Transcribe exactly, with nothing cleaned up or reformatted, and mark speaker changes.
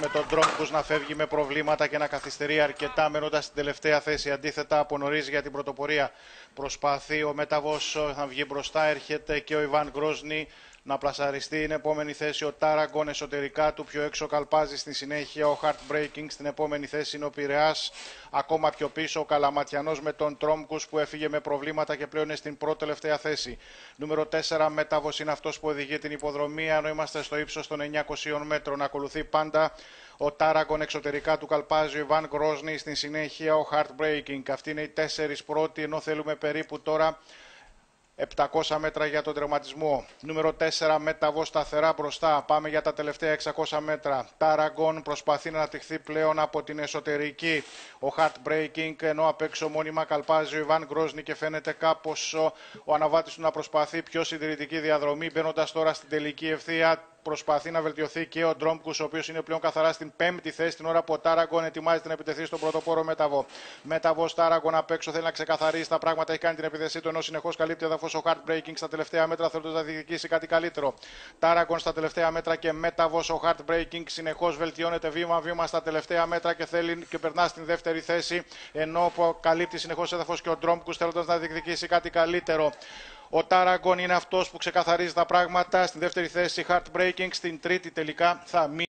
Speaker 1: με τον Ντρόμκους να φεύγει με προβλήματα και να καθυστερεί αρκετά, μένοντας στην τελευταία θέση. Αντίθετα, από νωρίς για την πρωτοπορία προσπαθεί ο Μέταβος να βγει μπροστά. Έρχεται και ο Ιβάν Γκρόσνι να πλασαριστεί. Είναι επόμενη θέση ο Τάραγκον, εσωτερικά του πιο έξω καλπάζει στη συνέχεια ο Heartbreaking. Στην επόμενη θέση είναι ο Πειραιάς. Ακόμα πιο πίσω ο Καλαματιανός με τον Τρόμκους που έφυγε με προβλήματα και πλέον είναι στην πρώτη τελευταία θέση. Νούμερο τέσσερα Μέταβος είναι αυτός που οδηγεί την υποδρομία, ενώ είμαστε στο ύψος των εννιακοσίων μέτρων. Ακολουθεί πάντα ο Τάραγκον, εξωτερικά του καλπάζει ο Ιβάν Γκρόσνι. Στην συνέχεια ο Heartbreaking. Αυτοί είναι οι τέσσερις πρώτοι, ενώ θέλουμε περίπου τώρα επτακόσια μέτρα για τον τερματισμό. Νούμερο τέσσερα Μέταβος σταθερά μπροστά. Πάμε για τα τελευταία εξακόσια μέτρα. Τάραγκον προσπαθεί να αναπτυχθεί πλέον από την εσωτερική. Ο Heartbreaking, ενώ απ' έξω μόνιμα καλπάζει ο Ιβάν Γκρόσνι και φαίνεται κάπως ο, ο αναβάτης του να προσπαθεί πιο συντηρητική διαδρομή. Μπαίνοντας τώρα στην τελική ευθεία, προσπαθεί να βελτιωθεί και ο Ντρόμκους, ο οποίος είναι πλέον καθαρά στην πέμπτη θέση, την ώρα που ο Τάραγκον ετοιμάζεται να επιτεθεί στον πρωτοπόρο Μέταβο. Μέταβος Τάραγκον απ' έξω θέλει να ξεκαθαρίσει τα πράγματα, έχει κάνει την επίθεσή του, ενώ συνεχώς καλύπτει έδαφος ο Heartbreaking στα τελευταία μέτρα, θέλοντας να διεκδικήσει κάτι καλύτερο. Τάραγκον στα τελευταία μέτρα και Μέταβος, ο Heartbreaking συνεχώς βελτιώνεται βήμα-βήμα στα τελευταία μέτρα και θέλει και περνά στην δεύτερη θέση, ενώ καλύπτει συνεχώς έδαφος και ο Ντρόμκους, θέλοντας να διεκδικήσει κάτι καλύτερο. Ο Τάραγκον είναι αυτός που ξεκαθαρίζει τα πράγματα. Στην δεύτερη θέση Heartbreaking, στην τρίτη τελικά θα μείνει.